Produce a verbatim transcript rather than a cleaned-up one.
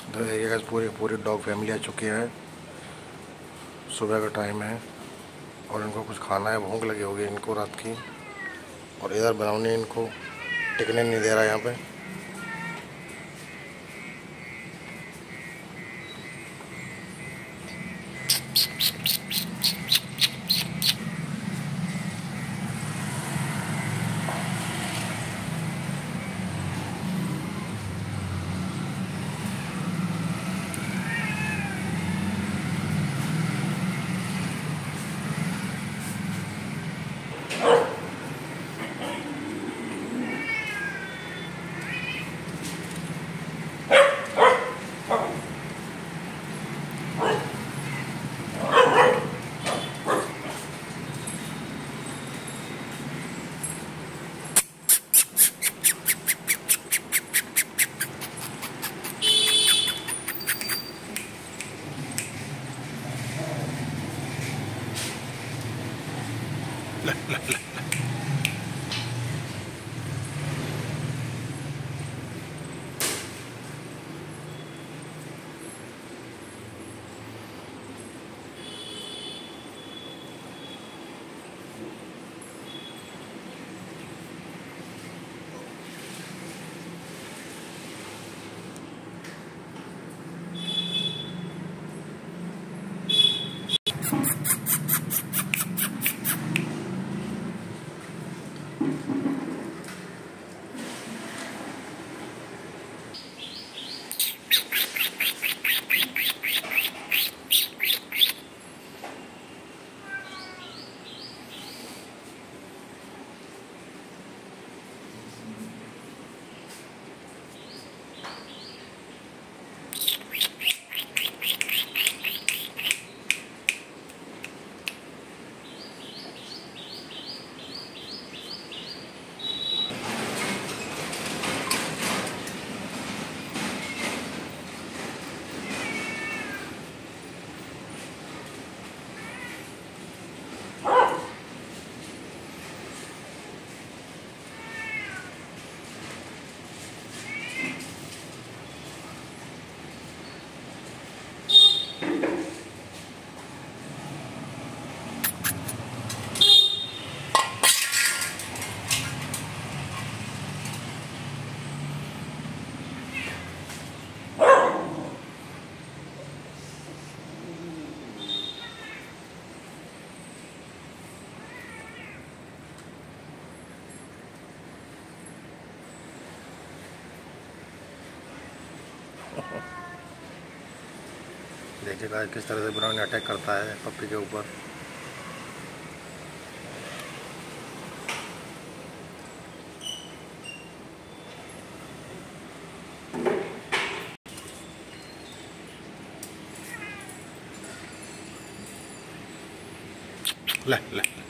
देखिएगा पूरी पूरी डॉग फैमिली आ चुकी है। सुबह का टाइम है और इनको कुछ खाना है, भूख लगी होगी इनको रात की। और इधर ब्राउनी इनको टिकने नहीं दे रहा यहाँ पे। ले, ले, ले। देखिएगा किस तरह से ब्राउनी अटैक करता है पप्पी के ऊपर। ले ले